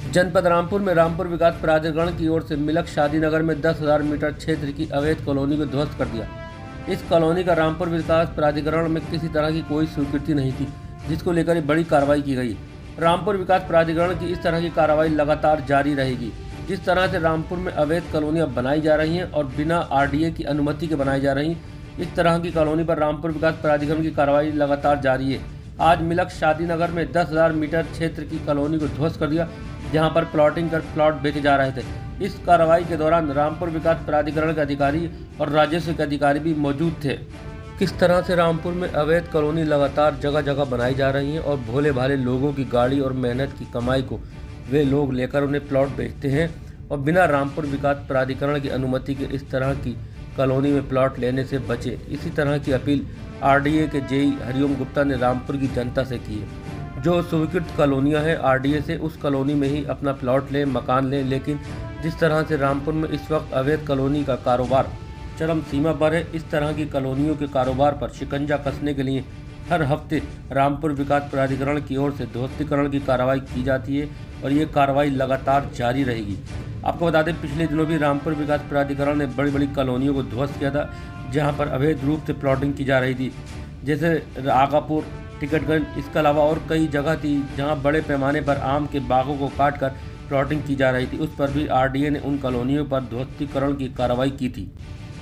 जनपद रामपुर में रामपुर विकास प्राधिकरण की ओर से मिलक शादीनगर में 10,000 मीटर क्षेत्र की अवैध कॉलोनी को ध्वस्त कर दिया। इस कॉलोनी का रामपुर विकास प्राधिकरण में किसी तरह की कोई स्वीकृति नहीं थी, जिसको लेकर एक बड़ी कार्रवाई की गई। रामपुर विकास प्राधिकरण की इस तरह की कार्रवाई लगातार जारी रहेगी। जिस तरह से रामपुर में अवैध कॉलोनियां बनाई जा रही हैं और बिना आरडीए की अनुमति के बनाई जा रही, इस तरह की कॉलोनी पर रामपुर विकास प्राधिकरण की कार्रवाई लगातार जारी है। आज मिलक शादीनगर में 10,000 मीटर क्षेत्र की कॉलोनी को ध्वस्त कर दिया, जहां पर प्लॉटिंग कर प्लॉट बेचे जा रहे थे। इस कार्रवाई के दौरान रामपुर विकास प्राधिकरण के अधिकारी और राजस्व के अधिकारी भी मौजूद थे। किस तरह से रामपुर में अवैध कॉलोनी लगातार जगह जगह बनाई जा रही हैं और भोले भाले लोगों की गाड़ी और मेहनत की कमाई को वे लोग लेकर उन्हें प्लॉट बेचते हैं और बिना रामपुर विकास प्राधिकरण की अनुमति के इस तरह की कॉलोनी में प्लॉट लेने से बचे। इसी तरह की अपील आरडीए के जेई हरिओम गुप्ता ने रामपुर की जनता से की है। जो स्वीकृत कॉलोनियां हैं आरडीए से, उस कॉलोनी में ही अपना प्लॉट लें, मकान लें। लेकिन जिस तरह से रामपुर में इस वक्त अवैध कॉलोनी का कारोबार चरम सीमा पर है, इस तरह की कॉलोनियों के कारोबार पर शिकंजा कसने के लिए हर हफ्ते रामपुर विकास प्राधिकरण की ओर से ध्वस्तीकरण की कार्रवाई की जाती है और ये कार्रवाई लगातार जारी रहेगी। आपको बता दें, पिछले दिनों भी रामपुर विकास प्राधिकरण ने बड़ी बड़ी कॉलोनियों को ध्वस्त किया था, जहां पर अवैध रूप से प्लॉटिंग की जा रही थी, जैसे आगापुर, टिकटगंज। इसके अलावा और कई जगह थी जहां बड़े पैमाने पर आम के बागों को काटकर प्लॉटिंग की जा रही थी। उस पर भी आरडीए ने उन कॉलोनियों पर ध्वस्तीकरण की कार्रवाई की थी।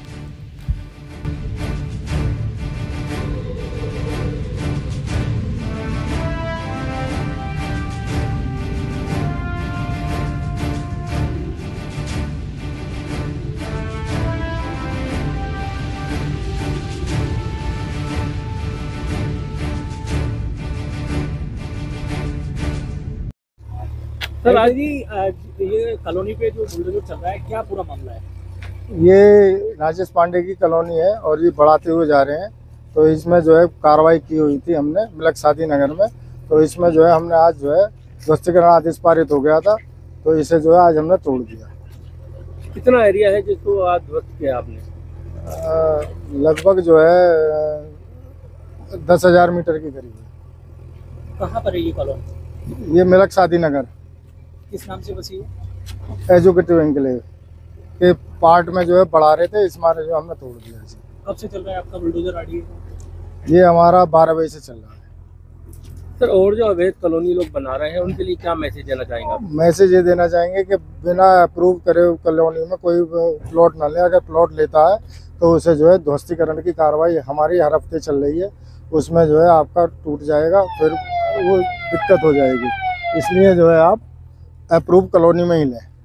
सर आज ये कॉलोनी पे जो बुलडोजर चल रहा है, क्या पूरा मामला है? ये राजेश पांडे की कॉलोनी है और ये बढ़ाते हुए जा रहे हैं। तो इसमें जो है कार्रवाई की हुई थी हमने मिलक शादीनगर में। तो इसमें जो है हमने आज जो है ध्वस्तीकरण आदेश पारित हो गया था, तो इसे जो है आज हमने तोड़ दिया। कितना एरिया है जिसको आज ध्वस्त किया आपने? लगभग जो है 10,000 मीटर के करीब है। कहाँ पर है ये कॉलोनी? ये मिलक शादीनगर किस नाम से बसी है? एजुकेटिव एनक्लेव के पार्ट में जो है बढ़ा रहे थे, इस मारे जो हमने तोड़ दिया इसे। कब से चल रहा है आपका बुलडोजर आरडीए? ये हमारा 12 बजे से चल रहा है। सर और जो अवैध कॉलोनी लोग बना रहे हैं उनके लिए क्या मैसेज देना चाहेंगे आप? मैसेज ये देना चाहेंगे कि बिना अप्रूव करे कॉलोनी में कोई प्लॉट न ले। अगर प्लॉट लेता है तो उसे जो है ध्वस्तीकरण की कार्रवाई हमारी हर हफ्ते चल रही है, उसमें जो है आपका टूट जाएगा, फिर वो दिक्कत हो जाएगी। इसलिए जो है आप अप्रूव कॉलोनी में ही लें।